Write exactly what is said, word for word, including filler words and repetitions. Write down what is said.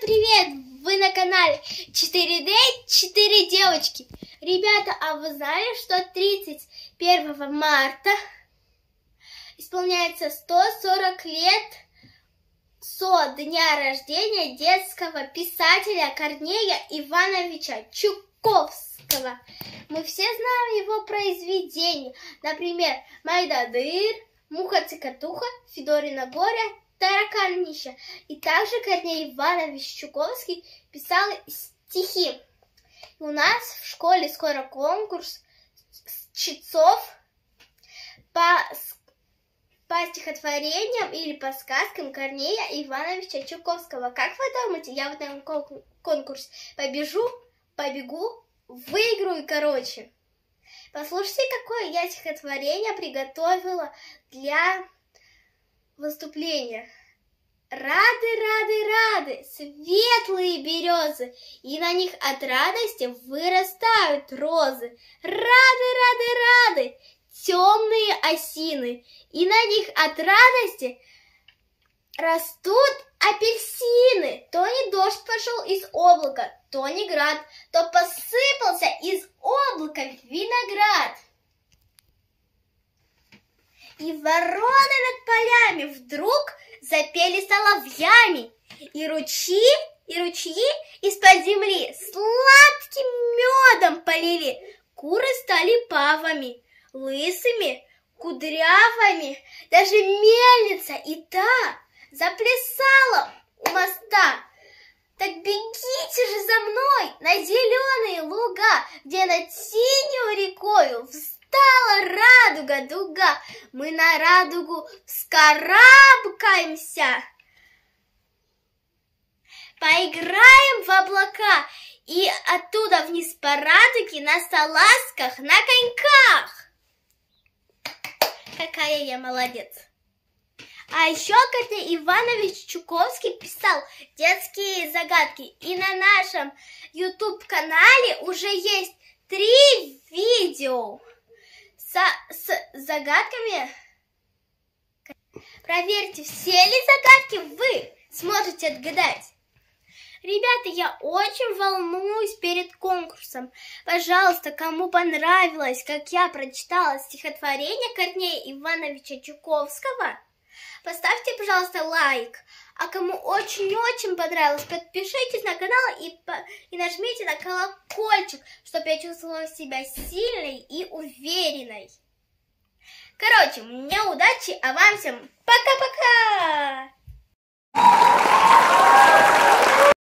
привет! Вы на канале четыре дэ четыре девочки. Ребята, а вы знали, что тридцать первого марта исполняется сто сорок лет со дня рождения детского писателя Корнея Ивановича Чуковского. Мы все знаем его произведения, например, «Мойдодыр», «Муха-цокотуха», «Федорино горе», «Тараканище». И также Корней Иванович Чуковский писал стихи. И у нас в школе скоро конкурс чтецов по, по стихотворениям или по сказкам Корнея Ивановича Чуковского. Как вы думаете, я в этом конкурсе побежу, побегу, выиграю, короче. Послушайте, какое я стихотворение приготовила для выступления. Рады, рады, рады, светлые березы, и на них от радости вырастают розы. Рады, рады, рады, темные осины, и на них от радости растут апельсины. То не дождь пошел из облака, то не град, то посыпался из облака виноград. И вороны над полями вдруг запели соловьями, и ручьи, и ручьи из-под земли сладким медом полили. Куры стали павами, лысыми, кудрявыми, даже мельница и та заплясала у моста. Так бегите же за мной на зеленые луга, где над синюю рекою встала радуга-дуга. Мы на радугу вскарабкаемся, поиграем в облака и оттуда вниз по радуге на салазках, на коньках. Какая я молодец! А еще Корней Иванович Чуковский писал детские загадки. И на нашем ютуб-канале уже есть три видео со, с загадками. Проверьте, все ли загадки вы сможете отгадать. Ребята, я очень волнуюсь перед конкурсом. Пожалуйста, кому понравилось, как я прочитала стихотворение Корнея Ивановича Чуковского, поставьте, пожалуйста, лайк. А кому очень-очень понравилось, подпишитесь на канал и, и нажмите на колокольчик, чтобы я чувствовала себя сильной и уверенной. Короче, мне удачи, а вам всем пока-пока!